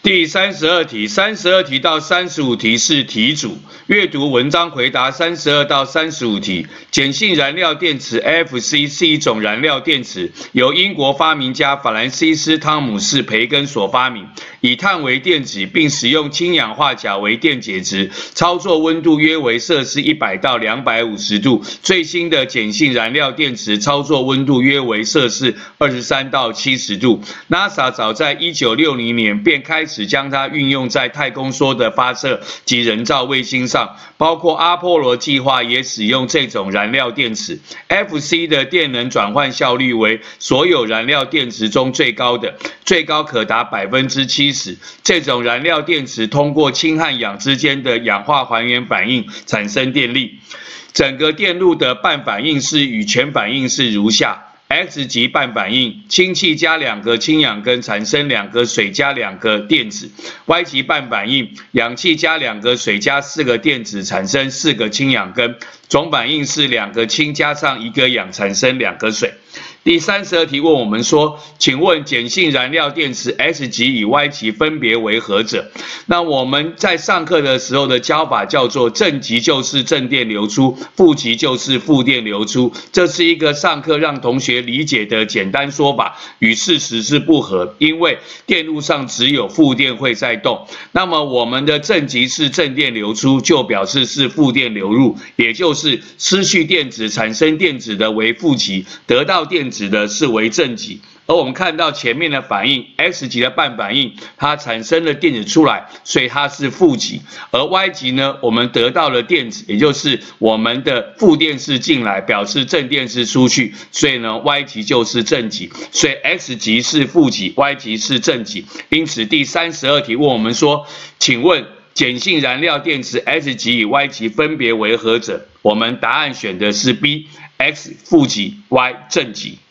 第32题，32题到35题是题组，阅读文章回答32到35题。碱性燃料电池 FC 是一种燃料电池，由英国发明家法兰西斯·汤姆士·培根所发明，以碳为电子，并使用氢氧化钾为电解质，操作温度约为摄氏100到250度。最新的碱性燃料电池操作温度约为摄氏23到70度。NASA 早在1960年便开始将它运用在太空梭的发射及人造卫星上，包括阿波罗计划也使用这种燃料电池。FC 的电能转换效率为所有燃料电池中最高的，最高可达70%。这种燃料电池通过氢和氧之间的氧化还原反应产生电力。整个电路的半反应式与全反应式如下。X 级半反应，氢气加2个氢氧根产生2个水加2个电子。Y 级半反应，氧气加2个水加4个电子产生4个氢氧根。总反应是2个氢加上1个氧产生2个水。第32题问我们说，请问碱性燃料电池 S 级与 Y 级分别为何者？那我们在上课的时候的教法叫做正极就是正电流出，负极就是负电流出，这是一个上课让同学理解的简单说法，与事实是不合，因为电路上只有负电会在动。那么我们的正极是正电流出，就表示是负电流入，也就是失去电子产生电子的为负极，得到电子的是为正极。而我们看到前面的反应 X 级的半反应，它产生了电子出来，所以它是负极。而 Y 级呢，我们得到了电子，也就是我们的负电是进来，表示正电是出去，所以呢 Y 级就是正极。所以 X 级是负极 ，Y 级是正极。因此第32题问我们说，请问碱性燃料电池 S 级与 Y 级分别为何者？我们答案选的是 B，X 负极 ，Y 正极。